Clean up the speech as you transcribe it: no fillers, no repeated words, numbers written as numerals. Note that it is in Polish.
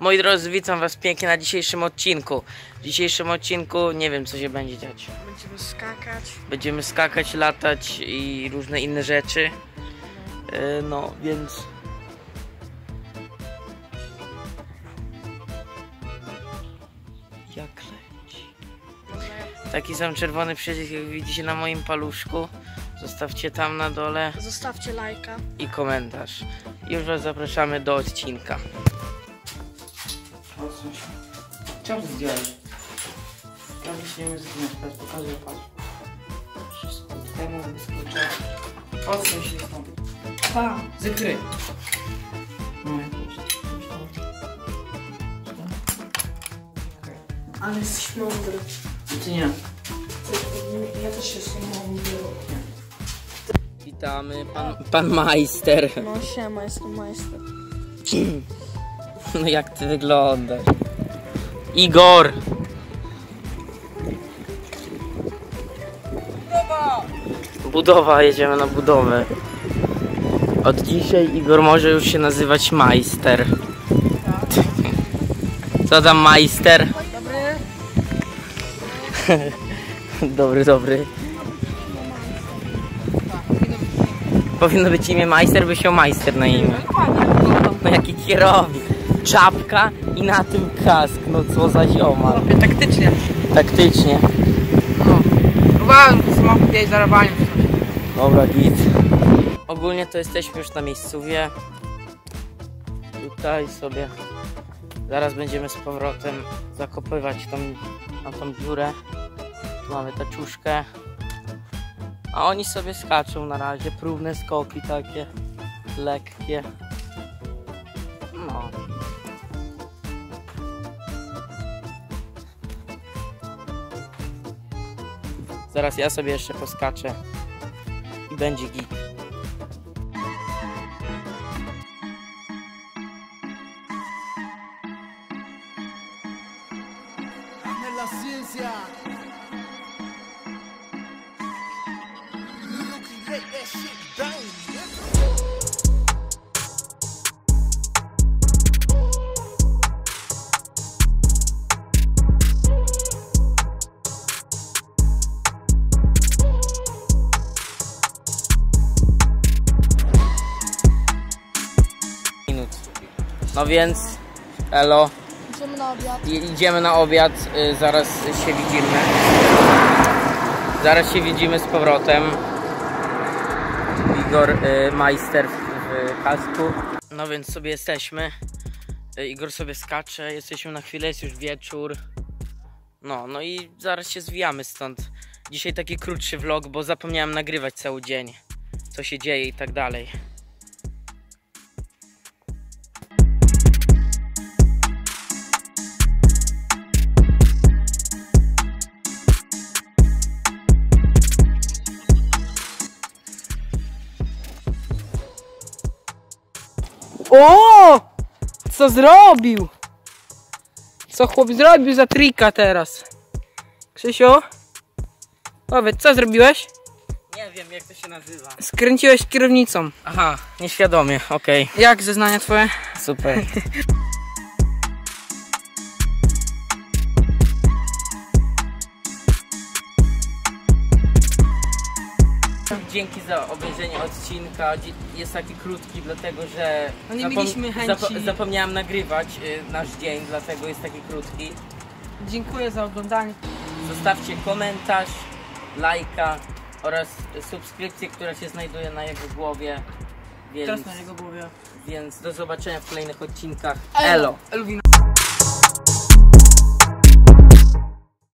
Moi drodzy, witam was pięknie na dzisiejszym odcinku. W dzisiejszym odcinku nie wiem, co się będzie dziać. Będziemy skakać. Będziemy skakać, latać i różne inne rzeczy. No, więc... Jak leci? Taki sam czerwony przycisk, jak widzicie na moim paluszku. Zostawcie tam na dole. Zostawcie lajka. I komentarz. Już was zapraszamy do odcinka. Czemu zdjąłeś? Ja myślimy zdjąć, teraz pokazuję, patrz. Wszystko temu wyskoczę. Odsuń się stąd. Pa! Zykry! No Ale jesteś mądry. czy nie? Ja też jestem mądry. Witamy, pan majster. No siema, jestem majster. No jak ty wyglądasz? Igor! Budowa, jedziemy na budowę. Od dzisiaj Igor może już się nazywać majster. Co tam majster? Dobry. Dobry. Powinno być imię majster, by się majster na imię. No jaki kierownik. Czapka i na tym kask. No co za zioma. Taktycznie. Taktycznie. Próbowałem samochód jeść zarabaniem. Dobra, git. Ogólnie to jesteśmy już na miejscówie. Tutaj sobie zaraz będziemy z powrotem zakopywać tą dziurę. Tu mamy taczuszkę. A oni sobie skaczą na razie. Próbne skoki takie. Lekkie. No. Zaraz ja sobie jeszcze poskaczę. I będzie git. No więc, elo. Idziemy na obiad. Idziemy na obiad, zaraz się widzimy. Zaraz się widzimy z powrotem. Igor, majster w kasku. No więc sobie jesteśmy. Igor sobie skacze, jesteśmy na chwilę, jest już wieczór. No i zaraz się zwijamy stąd. Dzisiaj taki krótszy vlog, bo zapomniałem nagrywać cały dzień. Co się dzieje i tak dalej. O! Co zrobił? Co chłop zrobił za trika teraz? Krzysiu? Powiedz, co zrobiłeś? Nie wiem, jak to się nazywa. Skręciłeś kierownicą. Aha, nieświadomie, okej. Jak zeznania twoje? Super. Dzięki za obejrzenie odcinka. Jest taki krótki, dlatego że No nie mieliśmy chęci. Zapomniałem nagrywać nasz dzień, dlatego jest taki krótki. Dziękuję za oglądanie. Zostawcie komentarz, lajka oraz subskrypcję, która się znajduje na jego głowie. Teraz na jego głowie. Więc do zobaczenia w kolejnych odcinkach. Elo. Elo. Elwino.